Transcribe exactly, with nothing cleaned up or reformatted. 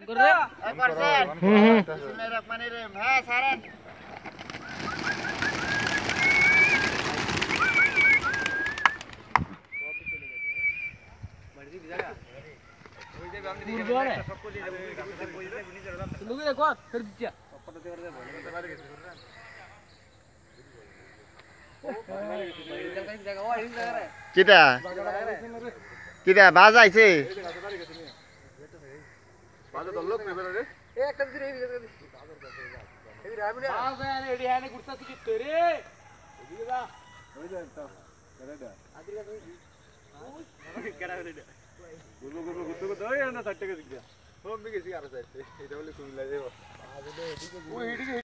হুম হুম হ্যাঁ সারেন কিটা কিটা বাজ আইছে বাজে তো লোক নেবে রে এ একটা দিরে এই দিরে এই রাবিনা বাজ আরে এডি হানে গুড়তা তুই তো রে এদিকে যা ওই যা তো কেডা আদিলা তুই কেডা কেডা গুরু গুরু গুরু গুরু ওই না ষাট টাকা দিগা হোম বিকে সিগারেট আছে এটা বলে কুমিল্লা যাবো ওই এদিকে